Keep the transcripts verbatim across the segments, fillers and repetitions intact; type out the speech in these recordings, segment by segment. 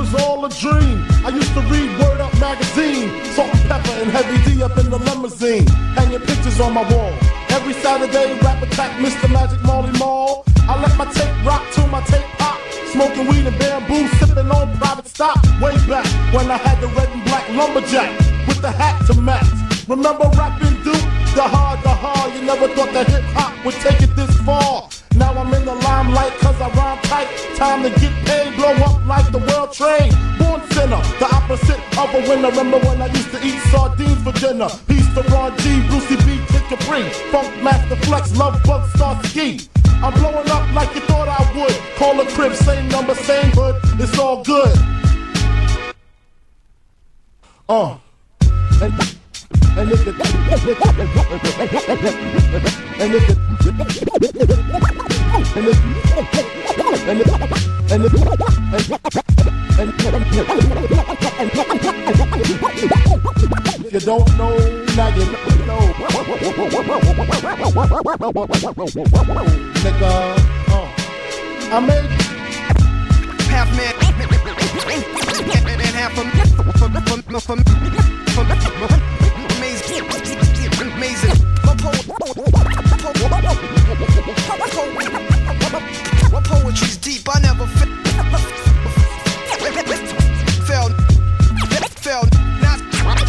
was all a dream. I used to read Word Up magazine, Salt and Pepper and Heavy D up in the limousine, hanging pictures on my wall. Every Saturday, rap attack, Mister Magic Marley Marl. I let my tape rock to my tape pop, smoking weed and bamboo, sipping on private stock. Way back when I had the red and black lumberjack with the hat to match. Remember rapping Duke? The hard, the hard. You never thought that hip hop would take it this far. Now I'm in the limelight cause I rhyme tight. Time to get paid, blow up like the world trade. Born sinner, the opposite of a winner. Remember when I used to eat sardines for dinner? Peace to Ron G, Brucey B, Kid Capri, Funk Master Flex, Love Bug, Star Ski. I'm blowing up like you thought I would. Call a crib, same number, same hood. It's all good. Uh. And, and if it, and if it, and if it, and if, and if you don't know, now you know. Nigga, uh, I made half man and half a amazing, amazing. My poetry's deep. I never felt, felt, felt. Not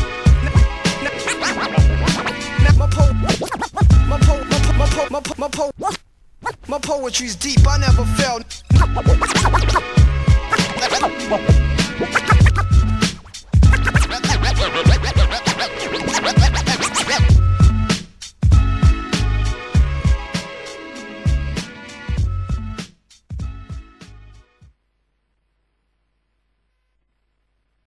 my po, my po, my po, my po, my po, my poetry's deep. I never felt.